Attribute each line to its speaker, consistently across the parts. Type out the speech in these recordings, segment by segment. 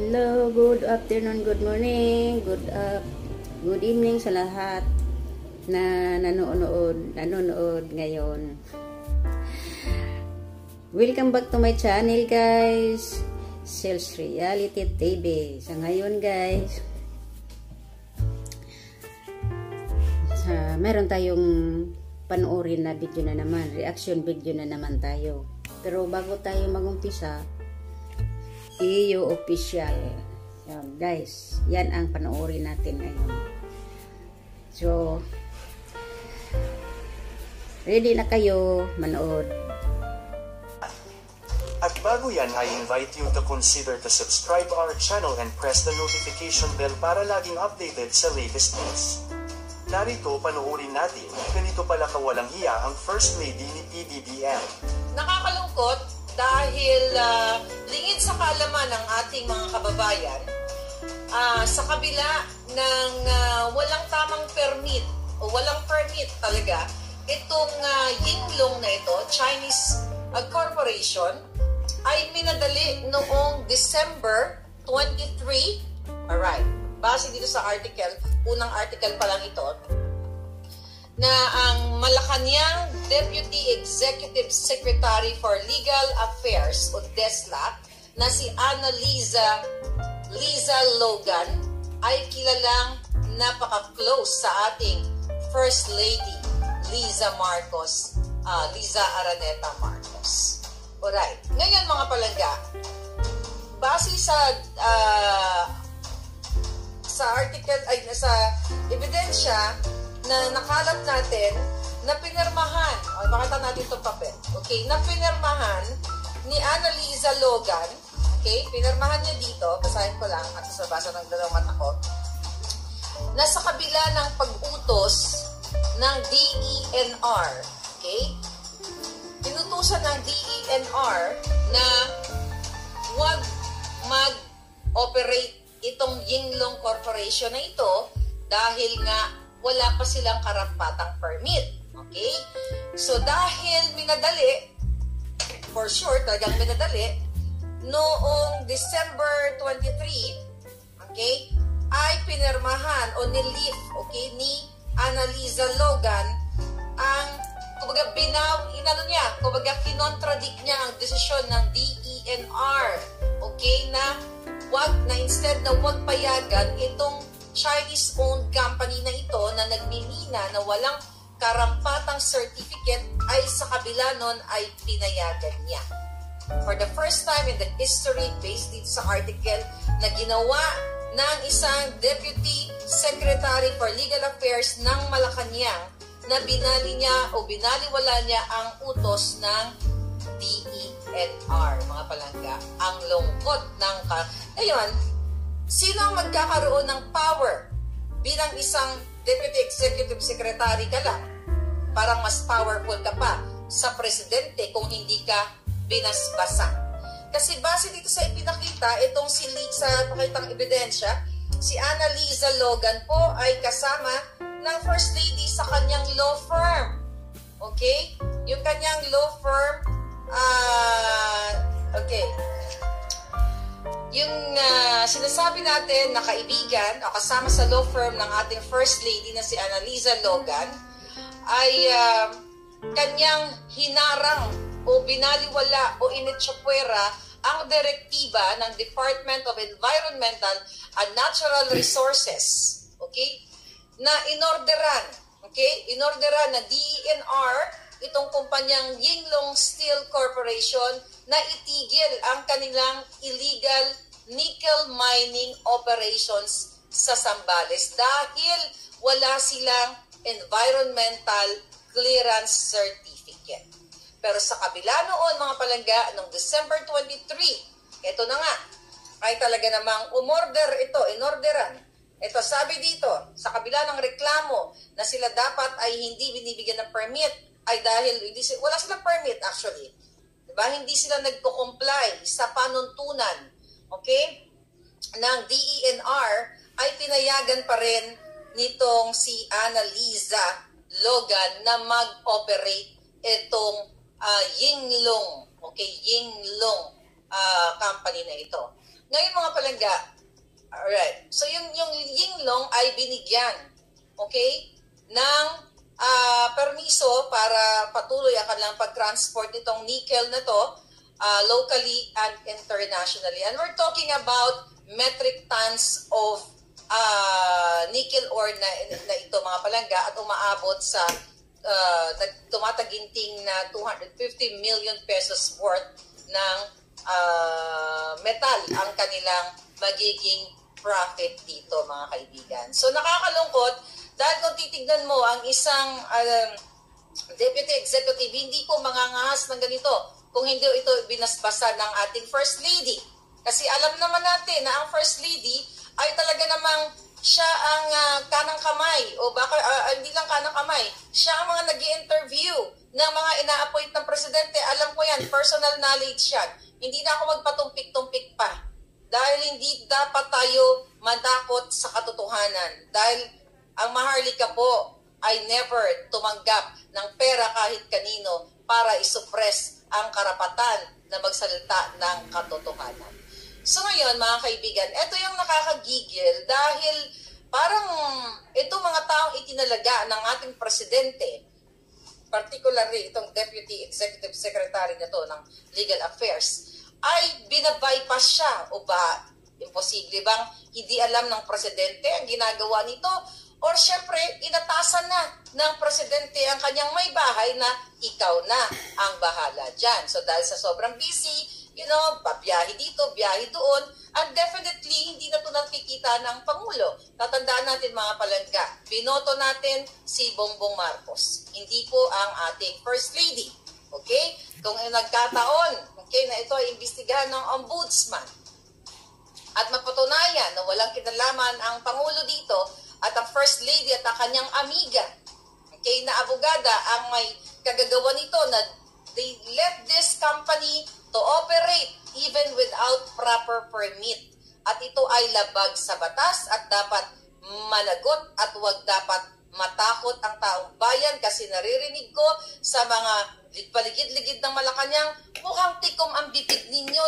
Speaker 1: Hello, good afternoon, good morning, good evening sa lahat na nanonood ngayon. Welcome back to my channel, guys. Sales Reality TV. Sa ngayon, guys, meron tayong panoorin na video na naman, reaction video na naman tayo. Pero bago tayo mag-umpisa, iyo official. Yan, guys, yan ang panoorin natin ngayon. So, ready na kayo manood.
Speaker 2: At bago yan, I invite you to consider to subscribe our channel and press the notification bell para laging updated sa latest news. Narito, panoorin natin, ganito pala kawalang hiya ang First Lady ni PBBM.
Speaker 3: Nakakalungkot dahil lingid sa kaalaman ng ating mga kababayan, sa kabila ng walang tamang permit o walang permit talaga, itong Yinglong na ito, Chinese corporation, ay minadali noong December 23. Alright, base dito sa article, unang article pa lang ito, na ang Malacanang Deputy Executive Secretary for Legal Affairs o DESLA na si Annalisa Logan ay kilalang napaka-close sa ating First Lady Liza Araneta Marcos. Alright, ngayon mga palangga, base sa article ay sa ebidensya na nakalat natin na pinirmahan, makita natin itong papel, okay, na pinirmahan ni Annalisa Logan, okay, pinirmahan niya dito, basahin ko lang at sa basa ng dalawang mata ko, na sa kabila ng pag-utos ng DENR, okay, pinutusan ng DENR na huwag mag-operate itong Yinglong Corporation na ito dahil nga wala pa silang karampatang permit. Okay? So, dahil minadali, for sure, talagang minadali, noong December 23, okay, ay pinirmahan o nilift, okay, ni Annalisa Logan ang, kumbaga, kinontradict niya ang desisyon ng DENR, okay, na instead na wag payagan itong Chinese-owned company na ito na nagmimina na walang karampatang certificate ay sa kabila nun ay pinayagan niya. For the first time in the history, based dito sa article na ginawa ng isang Deputy Secretary for Legal Affairs ng Malacanang na binaliwala niya ang utos ng DENR, mga palangga. Ang lungkot ng ngayon, sino ang magkakaroon ng power bilang isang Deputy Executive Secretary ka lang? Parang mas powerful ka pa sa presidente kung hindi ka binasbasa. Kasi base dito sa ipinakita, itong sa pakitang ebidensya, si Annalisa Logan po ay kasama ng First Lady sa kanyang law firm. Okay? Yung kanyang law firm, okay. Yung sinasabi natin na kaibigan o kasama sa law firm ng ating First Lady na si Annalisa Logan ay kanyang hinarang o binaliwala o initsapwera ang direktiba ng Department of Environmental and Natural Resources, okay, na inorderan na DENR itong kumpanyang Yinglong Steel Corporation na itigil ang kanilang illegal nickel mining operations sa Zambales dahil wala silang environmental clearance certificate. Pero sa kabila noon, mga palangga, noong December 23, ito na nga, ay talaga namang inorderan. Ito, sabi dito, sa kabila ng reklamo na sila dapat ay hindi binibigyan ng permit, ay dahil wala silang permit actually. Diba? Hindi sila nagko-comply sa panuntunan, okay, ng DENR, ay pinayagan pa rin nitong si Annalisa Logan na mag-operate itong Yinglong, okay, Yinglong company na ito. Ngayon mga palangga, alright, so yung Yinglong ay binigyan, okay, ng permiso para patuloy ang kanilang pag-transport nitong nickel na to locally and internationally. And we're talking about metric tons of nickel ore na ito mga palangga at umaabot sa tumataginting na 250 million pesos worth ng metal ang kanilang magiging profit dito mga kaibigan. So nakakalungkot dahil kung titignan mo ang isang deputy executive, hindi ko mangangahas ng ganito kung hindi ito binasbasa ng ating First Lady. Kasi alam naman natin na ang First Lady ay talaga namang siya ang kanang kamay o baka hindi lang kanang kamay, siya ang mga nag-i-interview ng mga ina-appoint ng presidente. Alam ko yan, personal knowledge yan. Hindi na ako magpatumpik-tumpik pa dahil hindi dapat tayo madakot sa katotohanan dahil ang Maharlika po ay never tumanggap ng pera kahit kanino para isuppress ang karapatan na magsalita ng katotohanan. So ngayon mga kaibigan, ito yung nakakagigil dahil parang itong mga taong itinalaga ng ating presidente, particularly itong Deputy Executive Secretary na to ng Legal Affairs, ay binabypass siya. O ba, imposible bang hindi alam ng presidente ang ginagawa nito? Or syempre, inatasan na ng presidente ang kanyang may bahay na ikaw na ang bahala dyan. So dahil sa sobrang busy, babiyahe dito, biyahe doon, and definitely hindi na ito nakikita ng Pangulo. Tatandaan natin mga palangga, binoto natin si Bongbong Marcos, hindi po ang ating First Lady. Okay? Kung nagkataon, okay, na ito ay imbestigahan ng Ombudsman at mapatunayan na walang kinalaman ang Pangulo dito at ang First Lady at ang kanyang amiga, okay, na abogada ang may kagagawa nito na they let this company to operate even without proper permit. At ito ay labag sa batas at dapat managot at huwag dapat matakot ang taong bayan kasi naririnig ko sa mga paligid-ligid ng Malacanang, mukhang tikom ang bibig ninyo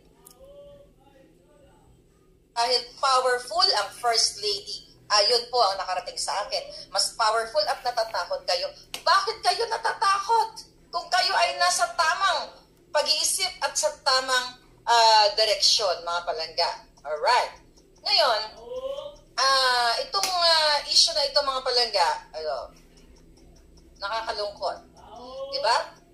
Speaker 3: dahil powerful ang First Lady. Ayun po ang nakarating sa akin. Mas powerful at natatakot kayo. Bakit kayo natatakot? Kung kayo ay nasa tamang pag-iisip at sa tamang direksyon, mga palangga. Alright. Ngayon, itong issue na ito, mga palangga, nakakalungkot. Diba?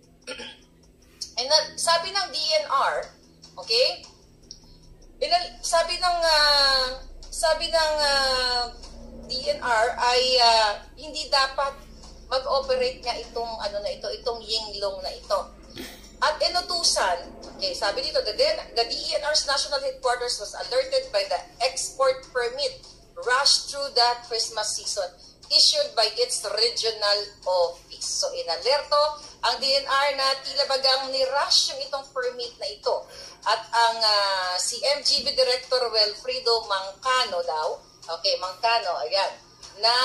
Speaker 3: Sabi ng DNR, okay? Sabi ng DNR ay hindi dapat mag-operate nga itong Yinglong na ito. At inutusan, okay, sabi dito, the DENR's national headquarters was alerted by the export permit rushed through the Christmas season issued by its regional office. So, inalerto ang DNR na tila bagang ni-rush yung itong permit na ito. At ang si MGB Director Wilfredo Mancano daw, okay, Mancano, ayan, na,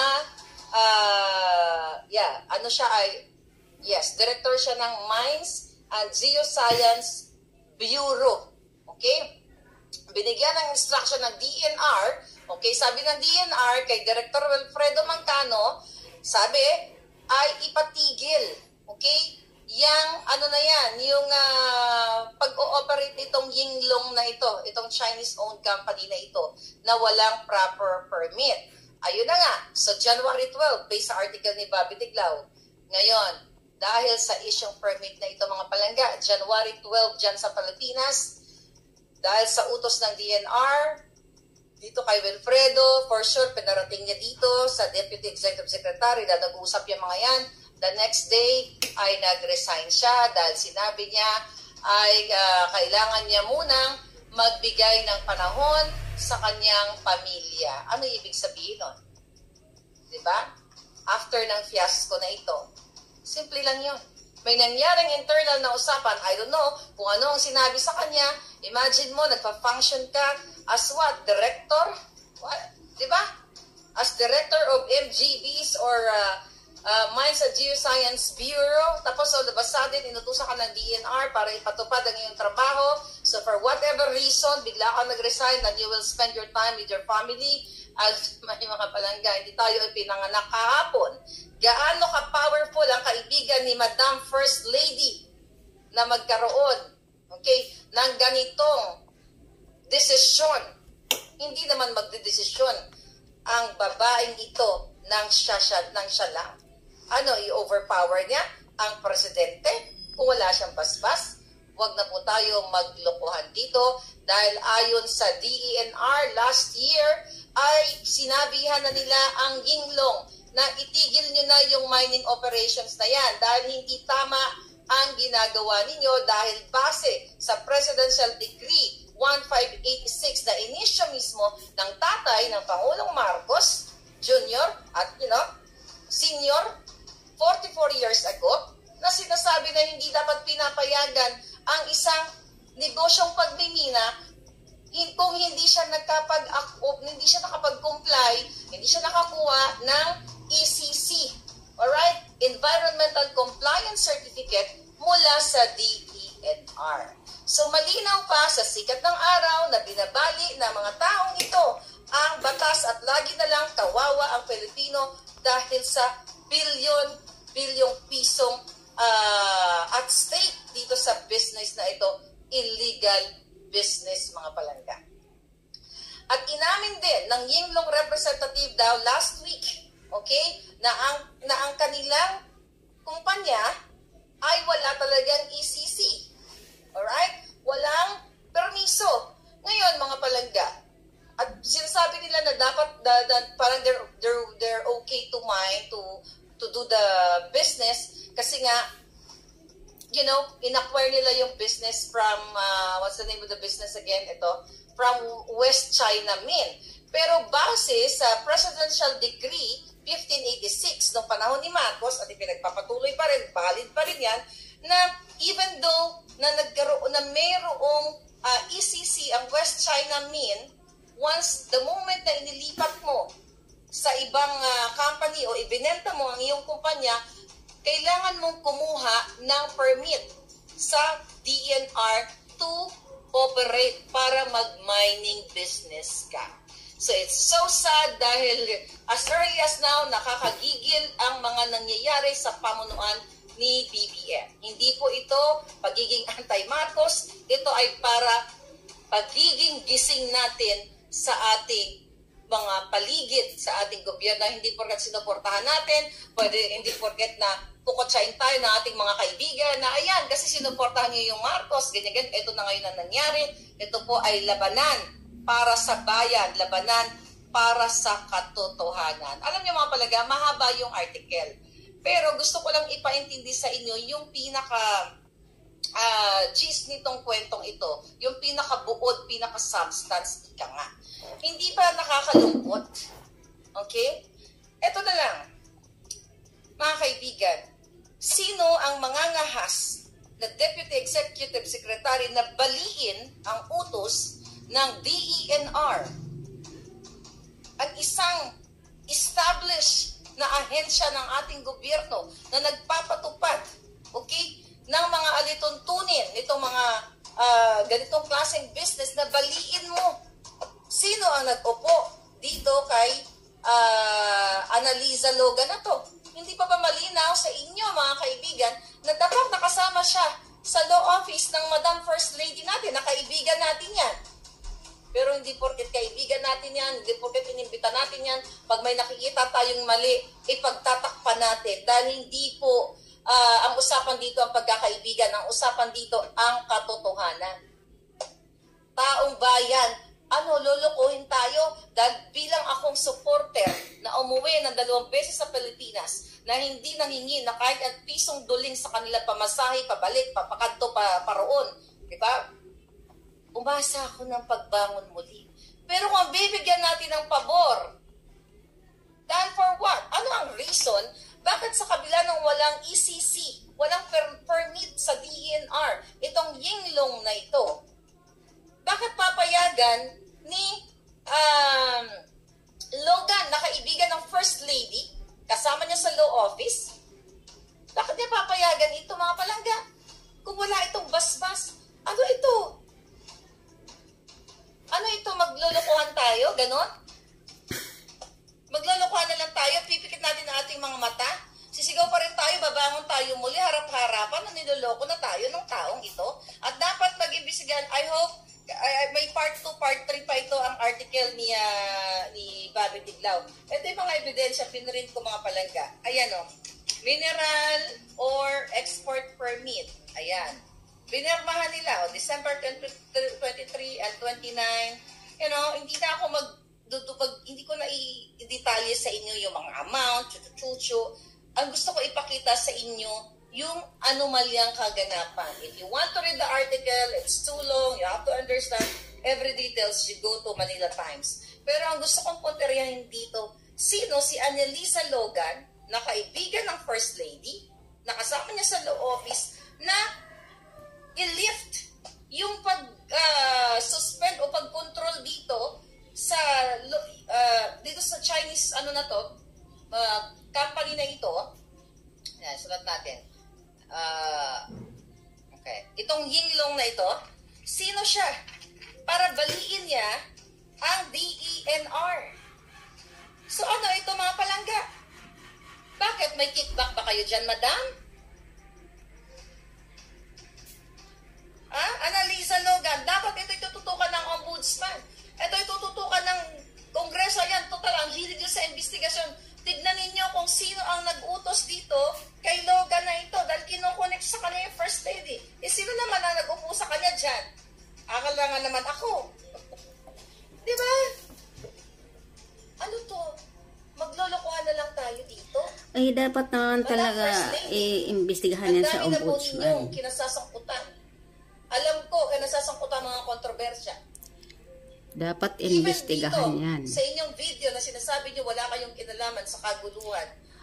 Speaker 3: Director siya ng Mines and Geoscience Bureau. Okay? Binigyan ng instruction ng DNR. Okay, sabi ng DNR kay Director Wilfredo Mancano, sabi ay ipatigil. Okay? Yung pag-ooperate nitong Yinglong na ito, itong Chinese-owned company na ito, na walang proper permit. Ayun na nga. So, January 12, based sa article ni Bobby Tiglao. Ngayon, dahil sa isyong permit na ito mga palangga, January 12 dyan sa Pilipinas, dahil sa utos ng DNR, dito kay Wilfredo, for sure, pinarating niya dito sa Deputy Executive Secretary na nag-uusap yung mga yan. The next day ay nag-resign siya dahil sinabi niya ay kailangan niya munang magbigay ng panahon sa kanyang pamilya. Ano ibig sabihin nun? Diba? After ng fiasco na ito. Simple lang yun. May nangyaring internal na usapan, I don't know kung ano ang sinabi sa kanya. Imagine mo, nagpa-function ka as what? Director? What? Diba? As director of MGBs or Mines at Geoscience Bureau. Tapos all of a sudden, inutusan ka ng DNR para ipatupad ang iyong trabaho. So for whatever reason, bigla ka nag-resign and you will spend your time with your family. As may mga palangga, hindi tayo pinanganak kahapon. Gaano ka-powerful ang kaibigan ni Madam First Lady na magkaroon, okay, ng ganitong desisyon. Hindi naman magdedesisyon ang babaeng ito ng siya lang. Ano, i-overpower niya ang presidente kung wala siyang basbas? Huwag na po tayo maglokohan dito dahil ayon sa DENR last year ay sinabihan na nila ang Yinglong na itigil nyo na yung mining operations na yan dahil hindi tama ang ginagawa ninyo dahil base sa Presidential Decree 1586 na inisyo mismo ng tatay ng Pangulong Marcos Jr. at Senior 44 years ago na sinasabi na hindi dapat pinapayagan ang isang negosyong pagmimina kung hindi siya hindi siya nakapag-comply, hindi siya nakakuha ng ECC, alright? Environmental Compliance Certificate mula sa DENR. So malinaw pa sa sikat ng araw na binabali ng mga taong ito ang batas at lagi na lang kawawa ang Pilipino dahil sa bilyong pisong at stake dito sa business na ito, illegal business mga palangga. At inamin din ng Yinglong representative daw last week, okay, na ang kanilang kumpanya ay wala talagang ECC. Alright? Walang permiso. Ngayon mga palangga, at sinasabi nila na dapat parang they're okay to mine to do the business kasi nga inacquire nila yung business from what's the name of the business again? Ito, from West China Min. Pero base sa Presidential Decree 1586 noong panahon ni Marcos at ipinagpapatuloy pa rin, valid pa rin yan, na even though na nagkaroon na mayroong ECC ang West China Min, once the moment na inilipat mo sa ibang company o ibinenta mo ang iyong kumpanya, kailangan mong kumuha ng permit sa DENR to operate para mag-mining business ka. So it's so sad dahil as early as now, nakakagigil ang mga nangyayari sa pamunuan ni BBM. Hindi po ito pagiging anti-Marcos, ito ay para pagiging gising natin sa ating mga paligid sa ating gobyerno. Hindi porket sinuportahan natin, hindi porket na pukotsain tayo ng ating mga kaibigan na ayan, kasi sinuportahan niyo yung Marcos, ganyan, ito na ngayon ang nangyari. Ito po ay labanan para sa bayan, labanan para sa katotohanan. Alam niyo mga palaga, mahaba yung article. Pero gusto ko lang ipaintindi sa inyo yung pinaka gist nitong kwentong ito, yung pinakabuod, pinaka-substance, ika nga. Hindi ba nakakalungkot? Okay? Ito na lang, mga kaibigan, sino ang mangangahas na Deputy Executive Secretary na baliin ang utos ng DENR? Ang isang established na ahensya ng ating gobyerno na nagpapatupad, okay, ng mga alituntunin, nitong mga ganitong klaseng business na baliin mo. Sino ang nag-upo dito kay Annalisa Logan na to? Hindi pa ba malinaw sa inyo mga kaibigan na dapat nakasama siya sa law office ng Madam First Lady natin, na kaibigan natin yan. Pero hindi porket kaibigan natin yan, hindi porket inimbita natin yan, pag may nakikita tayong mali, ipagtatakpan natin. Dahil hindi po ang usapan dito ang pagkakaibigan, ang usapan dito ang katotohanan. Taong bayan, lulukuhin tayo dahil bilang akong supporter na umuwi ng 2 beses sa Pilipinas na hindi nanghingi na kahit at pisong duling sa kanila pamasahe, pabalik, papakanto, paroon. Diba? Umasa ako ng pagbangon muli. Pero kung bibigyan natin ng pabor, dahil for what? Ano ang reason? Bakit sa kabila ng walang ECC, walang permit sa DENR, itong Yinglong na ito, bakit papayagan ni Logan, na kaibigan ng First Lady, kasama niya sa law office. Bakit niya papayagan ito, mga palangga? Kung wala itong basbas, ano ito? Ano ito, maglulukuhan tayo? Ganon? Maglulukuhan na lang tayo, pipikit natin ang ating mga mata. Sisigaw pa rin tayo, babangon tayo muli, harap-harapan na niloloko na tayo ng taong ito. At dapat mag-imbisigan, I hope, may part 2, part 3 pa ito ang article ni Bobby Tiglao. Ito yung mga ebidensya, pinrint ko mga palangga. Ayan o, mineral or export permit. Ayan. Pinirmahan nila o December 23 and 29. You know, hindi na ako hindi ko na i-detalye sa inyo yung mga amount, chuchu-chuchu. Ang gusto ko ipakita sa inyo yung anomalyang kaganapan. If you want to read the article, it's too long, you have to understand every details, you go to Manila Times. Pero ang gusto kong punteriyahin dito, sino si Annalisa Logan, na kaibigan ng First Lady, nakasama niya sa law office, na i-lift yung pag-suspend o pag-control dito sa Chinese company na ito. Yan, sulat natin. Okay. Itong Yinglong na ito, sino siya? Para baliin niya ang DENR. So ano ito, mga palangga? Bakit? May kickback ba kayo dyan, madam? Annalisa Logan, dapat ito itututukan ng ombudsman. Ito itututukan ng kongreso. Yan, total, ang hilig sa investigasyon. Tignan ninyo kung sino ang nag-utos dito kay Logan na ito dahil kinoconnect sa kanya yung First Lady. Sino naman ang nag-upo sa kanya dyan? Akala nga naman ako. Diba? Ano to? Maglolokohan na lang tayo dito?
Speaker 1: Ay, dapat naman talaga i-imbestigahan yan sa ombudsman.
Speaker 3: Ang dami na po kinasasangkutan. Alam ko, kinasasangkutan mga kontrobersya.
Speaker 1: Dapat imbestigahan yan.
Speaker 3: Sa inyong video na sinasabi nyo wala kayong kinalaman sa kaguluhan.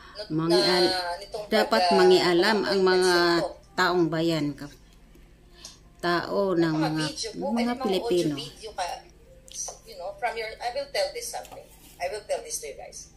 Speaker 1: Dapat mangialam ang mga taong bayan. Tao ng mga Pilipino.
Speaker 3: Video ka, you know, from your, I will tell this something. I will tell this to you guys.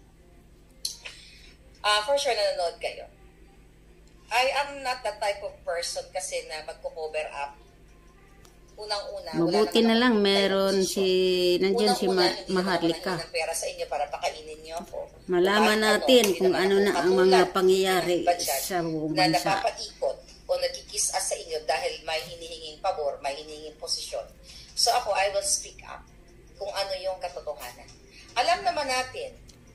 Speaker 3: For sure nanonood kayo. I am not the type of person kasi na magko-cover up. Unang-una,
Speaker 1: mabuti na lang meron nandiyan si Maharlika.
Speaker 3: Pera sa inyo para pakainin niyo ako.
Speaker 1: Malaman natin kung ano na ang mga pangyayari sa buong bansa.
Speaker 3: Na napapaikot o nagkikis-as sa inyo dahil may hinihinging pabor, may hinihinging posisyon. So ako, I will speak up kung ano yung katotohanan. Alam naman natin,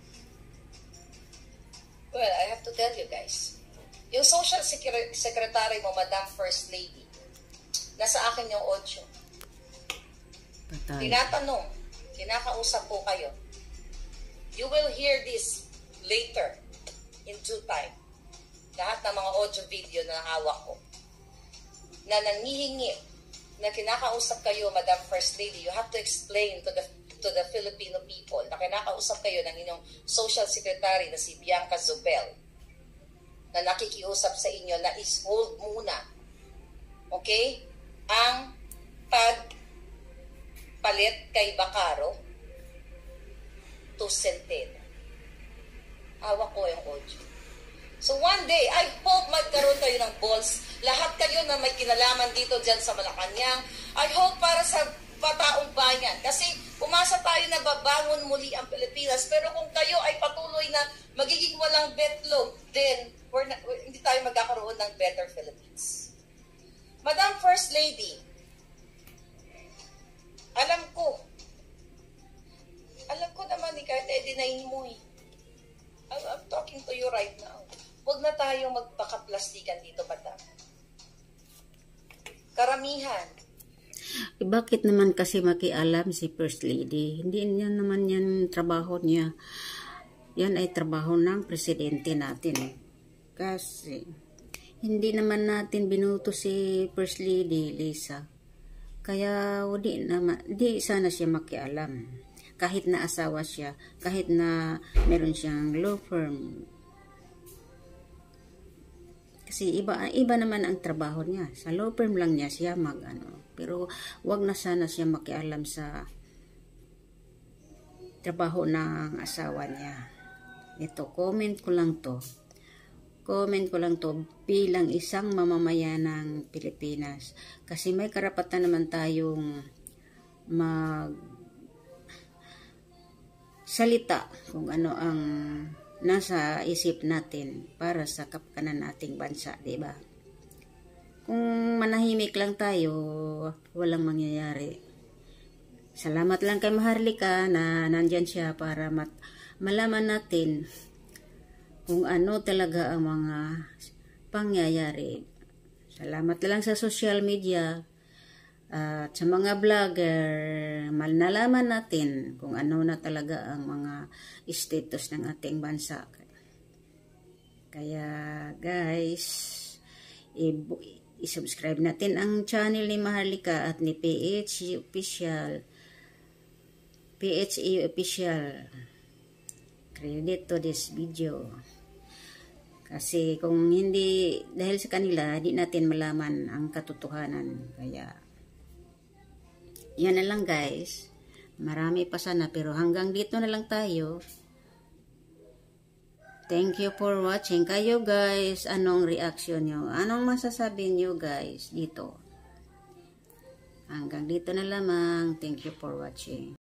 Speaker 3: well, I have to tell you guys, yung social secretary mo, Madam First Lady, nasa akin yung audio. Tinatanong, kinakausap po kayo. You will hear this later, in due time. Lahat ng mga audio video na hawak ko, na nangihingi, na kinakausap kayo, Madam First Lady, you have to explain to the Filipino people na kinakausap kayo ng inyong social secretary na si Bianca Zobel, na nakikiusap sa inyo na is-hold muna. Okay? Ang pagpalit kay Bacaro to Centeno. Hawak ko yung audio. So one day, I hope magkaroon kayo ng balls. Lahat kayo na may kinalaman dito dyan sa Malacanang. I hope para sa pataong bayan. Kasi umasa tayo na babangon muli ang Pilipinas. Pero kung kayo ay patuloy na magiging walang betlog, then hindi tayo magkakaroon ng better Philippines. Madam First Lady, alam ko naman kahit deny mo eh. I'm talking to you right now. Huwag na tayong magpakaplastikan dito, madam. Karamihan.
Speaker 1: Bakit naman kasi makialam si First Lady? Hindi niya naman yan trabaho niya. Yan ay trabaho ng presidente natin. Kasi hindi naman natin binuto si First Lady, Lisa. Kaya di sana siya makialam. Kahit na asawa siya, kahit na meron siyang law firm. Kasi iba naman ang trabaho niya. Sa law firm lang niya siya Pero wag na sana siya makialam sa trabaho ng asawa niya. Ito, comment ko lang to. Comment ko lang to bilang isang mamamayan ng Pilipinas. Kasi may karapatan naman tayong salita kung ano ang nasa isip natin para sa kapakanan nating bansa, diba? Kung manahimik lang tayo, walang mangyayari. Salamat lang kay Maharlika na nandyan siya para malaman natin kung ano talaga ang mga pangyayari. Salamat lang sa social media at sa mga vlogger, nalaman natin kung ano na talaga ang mga status ng ating bansa. Kaya guys, i-subscribe natin ang channel ni Maharlika at ni PHE Official. Credit to this video. Kasi kung hindi, dahil sa kanila, di natin malaman ang katotohanan. Kaya, yan na lang guys. Marami pa sana, pero hanggang dito na lang tayo. Thank you for watching. Kayo guys, anong reaction nyo? Anong masasabi nyo guys dito? Hanggang dito na lamang. Thank you for watching.